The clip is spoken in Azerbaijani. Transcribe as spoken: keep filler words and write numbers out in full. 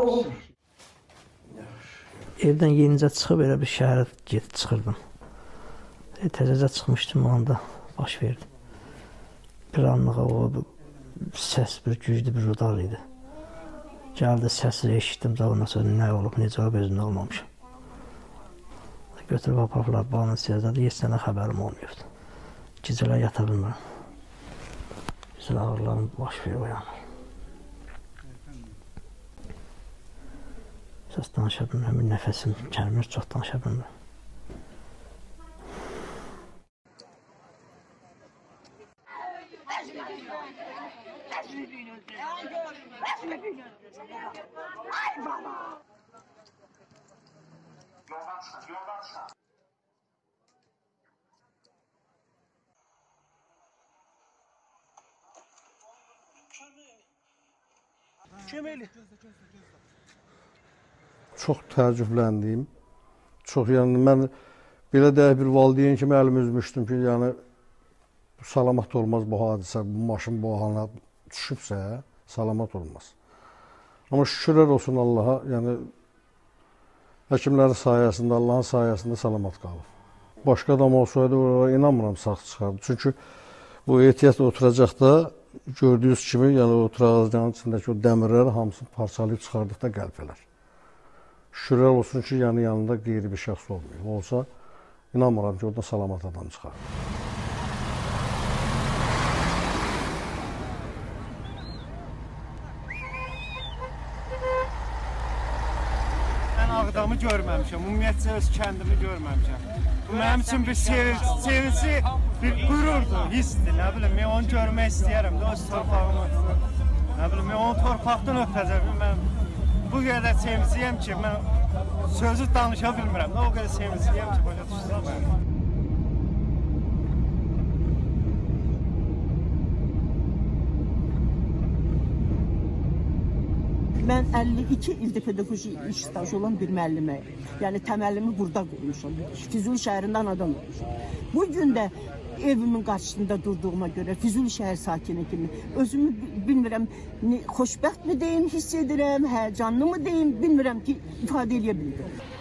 Evdən yenicə çıxıb elə bir şəhərə gedib çıxırdım. E, təzəcə çıxmışdım, o anda baş verdi. Bir anlığa o səs bir güclü bir rudar idi. Gəldi, səsi eşitdim, ondan sonra nə olub, necə olub, özümdə olmamışım. Götürüb aparıblar, bağını siyazladı, heç sənə xəbərim olmayıbdı. Gecələr yata bilmirəm. Bizim ağırlarım baş verir, uyanır. Səs danışa bilmirəm, nəfəsim gəlmir, çox danışa bilmirəm. Çox təəccübləndim. Çox, yəni mən belə deyək bir valideyn kimi əlimi üzmüşdüm ki, yəni salamat olmaz bu hadisə, bu maşın bu halına düşübsə, salamat olmaz. Amma şükürlər olsun Allaha, yəni həkimlərin sayəsində, Allahın sayəsində salamat qalıb. Başqa adam olsaydı, oraya inanmıram sağ çıxardı. Çünki bu ehtiyat oturacaqda gördüyünüz kimi, yəni o trağızcanın içindəki o dəmirləri hamısını parçalayıb çıxardıqda qəlb elər. Şükürlər olsun ki, yəni yanında qeyri bir şəxs olmuyor. Olsa, inanmıram ki, oradan salamat adam çıxar. Mən Ağdamı görməmişəm, ümumiyyətcə öz kəndimi görməmişəm. Bu mənim üçün bir sevinci, bir qürurdur, hissdir, nə bilim, mən onu görmək istəyərəm də, öz torpağımı. Nə bilim, mən onu torpaqdan öpəcəm, mən bu qədər sevincliyəm ki, mən sözü danışa bilmirəm, o qədər sevincliyəm ki, başa düşürəm mən. Mən əlli iki ildə pedaqoji iş stajı olan bir müəlliməyim. Yəni təməlimi burada qoymuşam. Füzuli şəhərindən adam olmuşam. Bu gün də evimin qarşısında durduğuma görə Füzuli şəhər sakini kimi özümü bilmirəm, xoşbəxt mi deyim, hiss edirəm, həyəcanlı mı deyim, bilmirəm ki, ifadə edə bilmirəm.